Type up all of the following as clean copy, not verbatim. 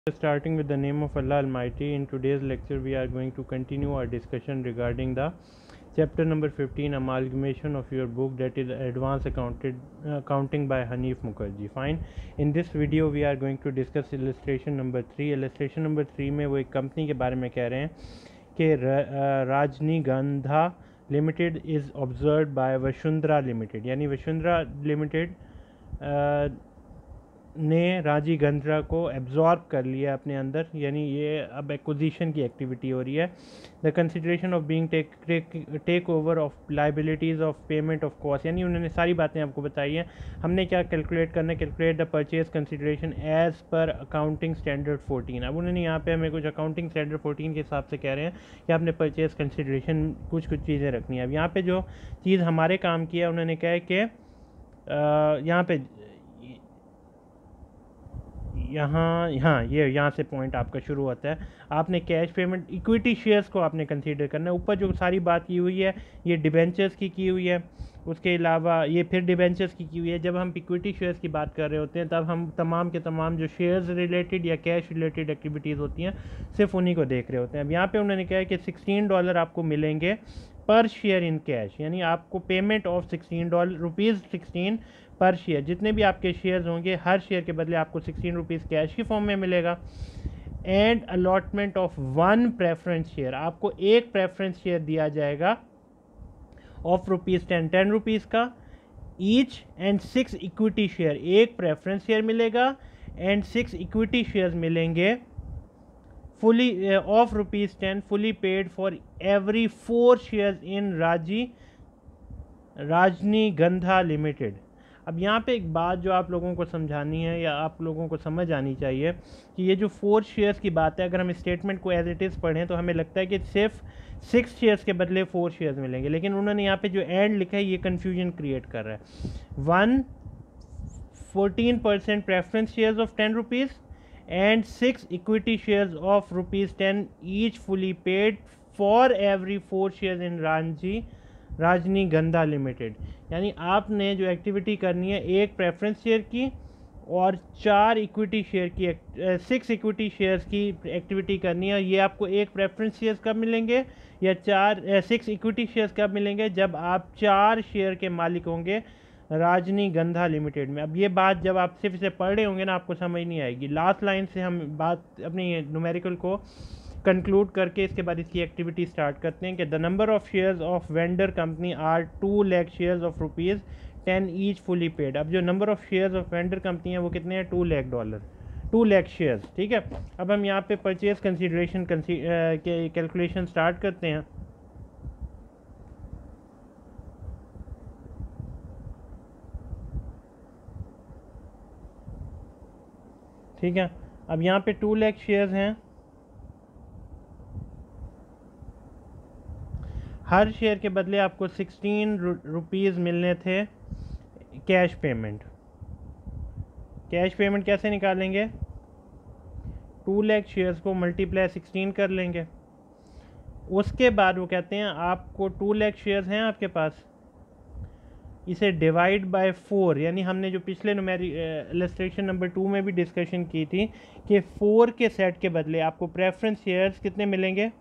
Starting with the name of Allah Almighty, in today's lecture we are going to continue our discussion regarding the chapter number 15, amalgamation of your book, that is Advanced Accounting by Hanif Mukherjee. Fine. In this video we are going to discuss illustration number 3. illustration number 3 में वो एक company के बारे में कह रहे हैं कि Rajnigandha limited is observed by Vasundhara limited, यानी वसुंधरा लिमिटेड ने राजनीगंधा को एब्जॉर्ब कर लिया अपने अंदर, यानी ये अब एक्विजिशन की एक्टिविटी हो रही है. The consideration of being take over of liabilities of payment of cost, यानी उन्होंने सारी बातें आपको बताई हैं. हमने क्या कैलकुलेट करना है, calculate the purchase consideration as per accounting standard 14. अब उन्होंने यहाँ पे हमें कुछ अकाउंटिंग स्टैंडर्ड 14 के हिसाब से कह रहे हैं कि आपने परचेज कंसिडरेशन कुछ चीज़ें रखनी है. अब यहाँ पे जो चीज़ हमारे काम की है, उन्होंने कहा है कि यहाँ से पॉइंट आपका शुरू होता है. आपने कैश पेमेंट इक्विटी शेयर्स को आपने कंसीडर करना है. ऊपर जो सारी बात की हुई है ये डिबेंचर्स की हुई है, उसके अलावा ये फिर डिबेंचर्स की हुई है. जब हम इक्विटी शेयर्स की बात कर रहे होते हैं तब हम तमाम के तमाम जो शेयर्स रिलेटेड या कैश रिलेटेड एक्टिविटीज़ होती हैं सिर्फ उन्हीं को देख रहे होते हैं. अब यहाँ पे उन्होंने कहा है कि $16 आपको मिलेंगे पर शेयर इन कैश, यानी आपको पेमेंट ऑफ ₹16 पर शेयर. जितने भी आपके शेयर्स होंगे हर शेयर के बदले आपको ₹16 कैश की फॉर्म में मिलेगा. And allotment of 1 preference share, आपको एक प्रेफरेंस शेयर दिया जाएगा ऑफ ₹10 का ईच. एंड 6 इक्विटी शेयर, एक प्रेफरेंस शेयर मिलेगा एंड 6 इक्विटी शेयर्स मिलेंगे fully of ₹10 fully paid for every 4 shares in Rajnigandha limited. अब यहाँ पे एक बात जो आप लोगों को समझानी है या आप लोगों को समझ आनी चाहिए कि ये जो 4 शेयर्स की बात है, अगर हम स्टेटमेंट को एज इट इज़ पढ़ें तो हमें लगता है कि सिर्फ 6 शेयर्स के बदले 4 शेयर्स मिलेंगे, लेकिन उन्होंने यहाँ पे जो एंड लिखा है ये कन्फ्यूजन क्रिएट कर रहा है. 14% preference shares of ₹10 and 6 equity shares of ₹10 each fully paid for every 4 shares in Rajnigandha limited. यानी आपने जो एक्टिविटी करनी है एक प्रेफरेंस शेयर की और 4 इक्विटी शेयर की 6 इक्विटी शेयर्स की एक्टिविटी करनी है. ये आपको एक प्रेफरेंस शेयर्स कब मिलेंगे या 6 इक्विटी शेयर्स कब मिलेंगे, जब आप 4 शेयर के मालिक होंगे राजनीगंधा लिमिटेड में. अब ये बात जब आप सिर्फ इसे पढ़ रहे होंगे ना आपको समझ नहीं आएगी. लास्ट लाइन से हम बात अपनी न्यूमेरिकल को कंक्लूड करके इसके बाद इसकी एक्टिविटी स्टार्ट करते हैं कि the number of shares of vendor company are 2 lakh shares of ₹10 each fully paid. अब जो number of shares of vendor company है वो कितने हैं, $2 लाख शेयर्स. ठीक है. अब हम यहाँ पे परचेज कंसिडरेशन के कैलकुलेशन स्टार्ट करते हैं. ठीक है. अब यहाँ पे 2 लाख शेयर्स हैं. हर शेयर के बदले आपको ₹16 मिलने थे कैश पेमेंट. कैश पेमेंट कैसे निकालेंगे, 2 लाख शेयर्स को मल्टीप्लाई 16 कर लेंगे. उसके बाद वो कहते हैं आपको 2 लाख शेयर्स हैं आपके पास, इसे डिवाइड बाय 4, यानी हमने जो पिछले इलस्ट्रेशन नंबर 2 में भी डिस्कशन की थी कि 4 के सेट के बदले आपको प्रेफरेंस शेयर्स कितने मिलेंगे,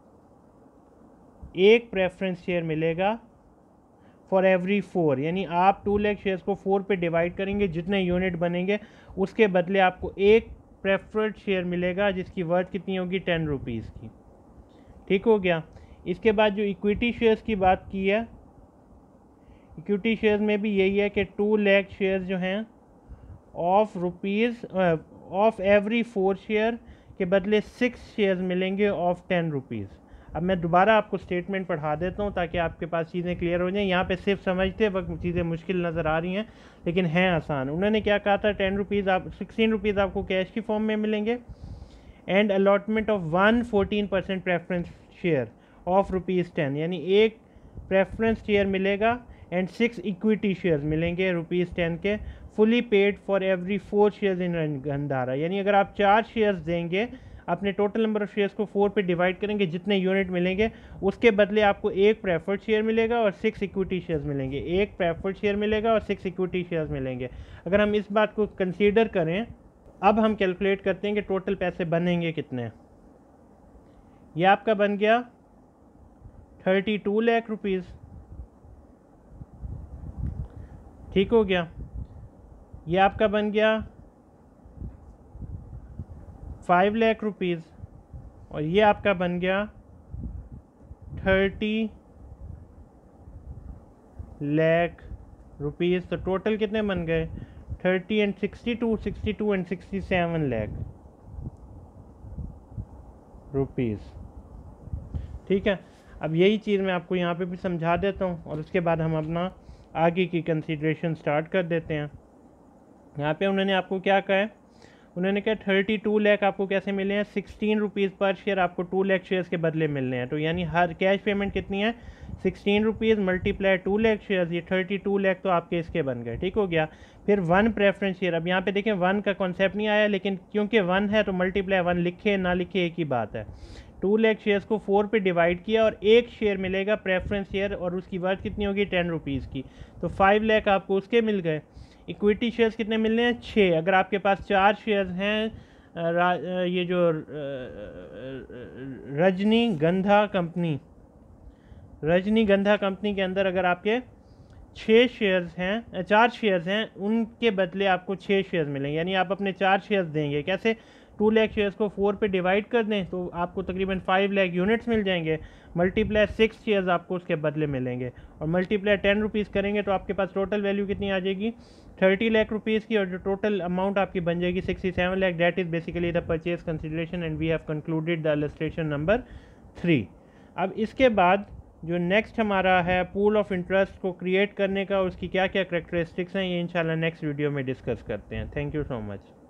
एक प्रेफरेंस शेयर मिलेगा फॉर एवरी 4. यानी आप 2 लाख शेयर्स को 4 पे डिवाइड करेंगे, जितने यूनिट बनेंगे उसके बदले आपको एक प्रेफर्ड शेयर मिलेगा जिसकी वर्थ कितनी होगी, ₹10 की. ठीक हो गया. इसके बाद जो इक्विटी शेयर्स की बात की है, इक्विटी शेयर्स में भी यही है कि 2 लाख शेयर्स जो हैं ऑफ एवरी 4 शेयर के बदले 6 शेयर्स मिलेंगे ऑफ ₹10. अब मैं दोबारा आपको स्टेटमेंट पढ़ा देता हूँ ताकि आपके पास चीज़ें क्लियर हो जाएं. यहाँ पे सिर्फ समझते वक्त चीज़ें मुश्किल नज़र आ रही हैं लेकिन हैं आसान. उन्होंने क्या कहा था, ₹16 आपको कैश की फॉर्म में मिलेंगे and allotment of 14% preference share of ₹10, यानी एक प्रेफरेंस शेयर मिलेगा एंड 6 इक्विटी शेयर्स मिलेंगे ₹10 के fully paid for every 4 shares in Gandhara. यानी अगर आप 4 शेयर्स देंगे, अपने टोटल नंबर ऑफ शेयर्स को 4 पे डिवाइड करेंगे, जितने यूनिट मिलेंगे उसके बदले आपको एक प्रेफर्ड शेयर मिलेगा और 6 इक्विटी शेयर्स मिलेंगे. एक प्रेफर्ड शेयर मिलेगा और 6 इक्विटी शेयर्स मिलेंगे. अगर हम इस बात को कंसीडर करें अब हम कैलकुलेट करते हैं कि टोटल पैसे बनेंगे कितने। ये आपका बन गया 32 लाख रुपीज़, ठीक हो गया। ये आपका बन गया 5 लाख रुपीज़ और ये आपका बन गया 30 लाख रुपीज़। तो टोटल कितने बन गए 30 एंड 62, 62 एंड 67 लाख रुपीज़, ठीक है। अब यही चीज़ मैं आपको यहाँ पे भी समझा देता हूँ और उसके बाद हम अपना आगे की कंसीडरेशन स्टार्ट कर देते हैं। यहाँ पे उन्होंने आपको क्या कहा है, उन्होंने कहा 32 लाख आपको कैसे मिले हैं, 16 रुपीज़ पर शेयर आपको 2 लाख शेयर्स के बदले मिलने हैं। तो यानी हर कैश पेमेंट कितनी है 16 रुपीज़ मल्टीप्लाई 2 लाख शेयर्स, ये 32 लाख तो आपके इसके बन गए, ठीक हो गया। फिर 1 प्रेफरेंस शेयर, अब यहाँ पे देखें 1 का कॉन्सेप्ट नहीं आया, लेकिन क्योंकि 1 है तो मल्टीप्लाई 1 लिखे ना लिखे एक ही बात है। 2 लाख शेयर्स को 4 पे डिवाइड किया और एक शेयर मिलेगा प्रेफरेंस शेयर और उसकी वर्थ कितनी होगी 10 रुपीज़ की, तो 5 लाख आपको उसके मिल गए। इक्विटी शेयर्स कितने मिलने हैं 6, अगर आपके पास 4 शेयर्स हैं ये जो रजनीगंधा कंपनी के अंदर अगर आपके 6 शेयर्स हैं 4 शेयर्स हैं, उनके बदले आपको 6 शेयर्स मिलेंगे। यानी आप अपने 4 शेयर्स देंगे, कैसे 2 लाख शेयर्स को 4 पे डिवाइड कर दें तो आपको तकरीबन 5 लाख यूनिट्स मिल जाएंगे, मल्टीप्लाई 6 शेयर्स आपको उसके बदले मिलेंगे और मल्टीप्लाई 10 रुपीज़ करेंगे तो आपके पास टोटल वैल्यू कितनी आ जाएगी 30 लाख रुपीज़ की, और जो टोटल अमाउंट आपकी बन जाएगी 67 lakh. That is basically the purchase consideration and we have concluded the illustration number 3। अब इसके बाद जो नेक्स्ट हमारा है पूल ऑफ इंटरेस्ट को क्रिएट करने का, उसकी क्या क्या करेक्टरिस्टिक्स हैं, ये इंशाल्लाह नेक्स्ट वीडियो में डिस्कस करते हैं। Thank you so much.